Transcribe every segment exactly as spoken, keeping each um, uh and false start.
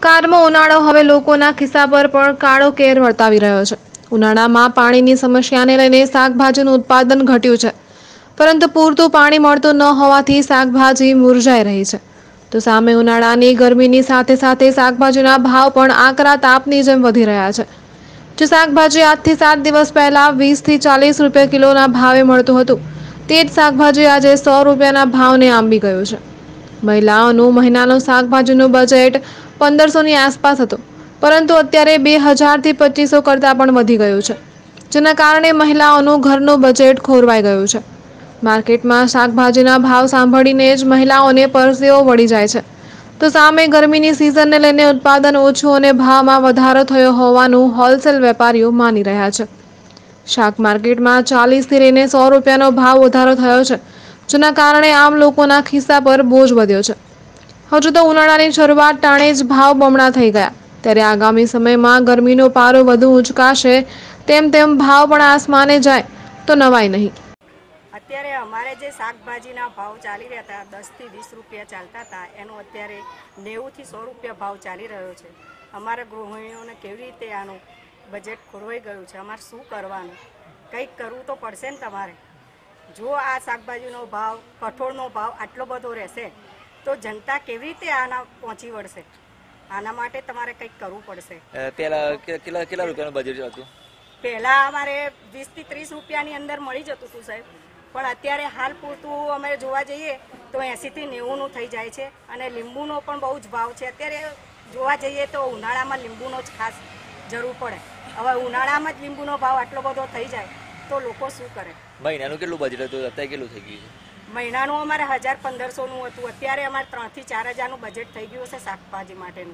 કારમાં ઉનાળો હવે લોકોના ખિસ્સા પર પણ કાળો કેર વર્તાવી રહ્યો છે। ઉનાળામાં પાણીની સમસ્યાને લઈને શાકભાજીનું ઉત્પાદન ઘટ્યું છે, પરંતુ પૂરતું પાણી મળતું ન હોવાથી શાકભાજી મુરઝાઈ રહી છે। તો સામે ઉનાળાની ગરમીની સાથે સાથે શાકભાજીના ભાવ પણ આકરા તાપની જેમ વધી રહ્યા છે। જો શાકભાજી આજથી સાત દિવસ પહેલા વીસ થી ચાલીસ રૂપિયા કિલોના ભાવે મળતું હતું, તે જ શાકભાજી આજે સો રૂપિયાના ભાવને આંબી ગયું છે। મહિલાઓનું મહિનાનું શાકભાજીનું બજેટ પંદરસોની આસપાસ હતું, પરંતુ અત્યારે બે હજારથી પચીસો કરતાં પણ વધી ગયું છે, જેના કારણે મહિલાઓનું ઘરનું બજેટ ખોરવાઈ ગયું છે। માર્કેટમાં શાકભાજીના ભાવ સાંભળીને જ મહિલાઓને પરસેવો વળી જાય છે। તો સામે ગરમીની સિઝનને લઈને ઉત્પાદન ઓછું અને ભાવમાં વધારો થયો હોવાનું હોલસેલ વેપારીઓ માની રહ્યા છે। શાક માર્કેટમાં ચાલીસથી લઈને સો રૂપિયાનો ભાવ વધારો થયો છે, જેના કારણે આમ લોકોના ખિસ્સા પર બોજ વધ્યો છે। હજુ તો ઉનાળાની શરૂઆત ટાણે જ ભાવ બમણા થઈ ગયા, ત્યારે આગામી સમયમાં ગરમીનો પારો વધુ ઉંચકાશે, તેમ તેમ ભાવ પણ આસમાને જાય તો નવાય નહીં। અત્યારે અમારે જે શાકભાજીના ભાવ ચાલી રહ્યા હતા, દસથી વીસ રૂપિયા ચાલતા હતા, એનો અત્યારે નેવુંથી સો રૂપિયા ભાવ ચાલી રહ્યો છે। અમારા ગૃહિણીઓને કેવી રીતે આનું બજેટ ખોરવાઈ ગયું છે, અમારે શું કરવાનું? કંઈક કરવું તો પડશે ને તમારે। જો આ શાકભાજીનો ભાવ, કઠોળનો ભાવ આટલો બધો રહેશે તો જનતા કેવી રીતે આના પહોંચી વળશે? આના માટે તમારે કંઈક કરવું પડશે। પહેલા કેટલા કેટલા રૂપિયાનું બજેટ હતું? પહેલાં અમારે વીસથી ત્રીસ રૂપિયાની અંદર મળી જતું હતું સાહેબ, પણ અત્યારે હાલ પૂરતું અમે જોવા જઈએ તો એંસીથી નેવુંનું થઈ જાય છે, અને લીંબુનો પણ બહુ જ ભાવ છે। અત્યારે જોવા જઈએ તો ઉનાળામાં લીંબુનો જ ખાસ જરૂર પડે। હવે ઉનાળામાં જ લીંબુનો ભાવ આટલો બધો થઈ જાય તો લોકો શું કરે? મહિનાનું કેટલું બજેટ હતું, અત્યારે કેટલું થઈ ગયું છે? મહિનાનું અમારે હજાર પંદરસોનું હતું, અત્યારે અમારે ત્રણથી ચાર હજારનું બજેટ થઈ ગયું છે શાકભાજી માટેનું।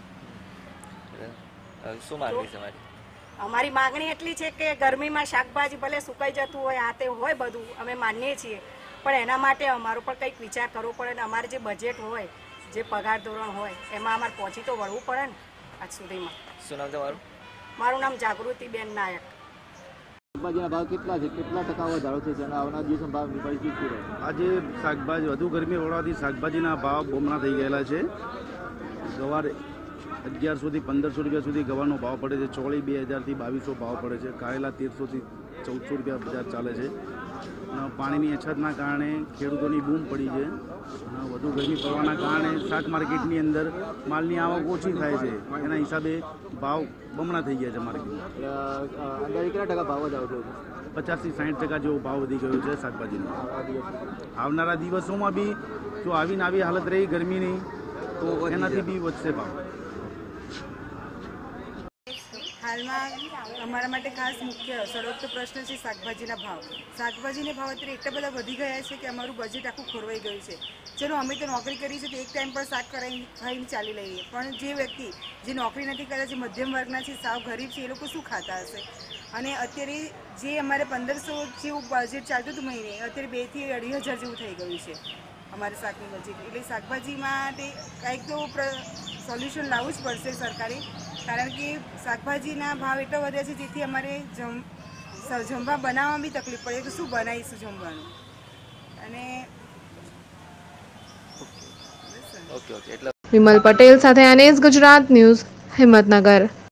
શું માંગણી છે તમારી? અમારી માગણી એટલી છે કે ગરમીમાં શાકભાજી ભલે સુકાઈ જતું હોય, આ તે હોય બધું અમે માનીએ છીએ, પણ એના માટે અમારો પણ કંઈક વિચાર કરવો પડે ને અમારે જે બજેટ હોય, જે પગાર ધોરણ હોય, એમાં અમારે પહોંચી તો વળવું પડે ને આજ સુધીમાં। શું નામ તમારું? મારું નામ જાગૃતિબેન નાયક। શાકભાજીના ભાવ કેટલા છે, કેટલા ટકા વધારો છે અને આવનાર દિવસમાં ભાવની પરિસ્થિતિ રહે? આજે શાકભાજી વધુ ગરમી હોવાથી શાકભાજીના ભાવ બમણા થઈ ગયેલા છે। ગવાર અગિયારસોથી પંદરસો રૂપિયા સુધી ગવાનો ભાવ પડે છે, ચોળી બે હજારથી બાવીસો ભાવ પડે છે, કારેલા તેરસોથી ચૌદસો રૂપિયા બજાર ચાલે છે। પાણીની અછતના કારણે ખેડૂતોની બૂમ પડી છે। વધુ ગરમી પડવાના કારણે શાક માર્કેટની અંદર માલની આવક ઓછી થાય છે, એના હિસાબે ભાવ બમણા થઈ ગયા છે માર્કેટમાં। અંદાજે કેટલા ટકા ભાવ વધારો થયો છે? પચાસથી સાઠ ટકા જેવો ભાવ વધી ગયો છે શાકભાજીનો। આવનારા દિવસોમાં બી જો આવીને આવી હાલત રહી ગરમીની તો એનાથી બી વધશે ભાવ। હાલમાં અમારા માટે ખાસ મુખ્ય સળગતો પ્રશ્ન છે શાકભાજીના ભાવ। શાકભાજીના ભાવ અત્યારે એટલા બધા વધી ગયા છે કે અમારું બજેટ આખું ખોરવાઈ ગયું છે। ચલો અમે તો નોકરી કરી છે તો એક ટાઈમ પર શાક કરાવી ખાઈને ચાલી લઈએ, પણ જે વ્યક્તિ જે નોકરી નથી કરતા, જે મધ્યમ વર્ગના છે, સાવ ગરીબ છે, એ લોકો શું ખાતા હશે? અને અત્યારે જે અમારે પંદરસો જેવું બજેટ ચાલતું હતું મહિને, અત્યારે બેથી અઢી હજાર જેવું થઈ ગયું છે અમારે શાકની બજેટ। એટલે શાકભાજી માટે કાંઈક તો સોલ્યુશન લાવવું જ પડશે સરકારે, કારણ કે શાકભાજીના ભાવ એટલા વધ્યા છે જેથી અમારે જમ જમવા બનાવવામાં બી તકલીફ પડે તો શું બનાવીશું જમવાનું? અને ઓકે ઓકે એટલે વિમલ પટેલ સાથે એનએસ ગુજરાત ન્યૂઝ, હિંમતનગર।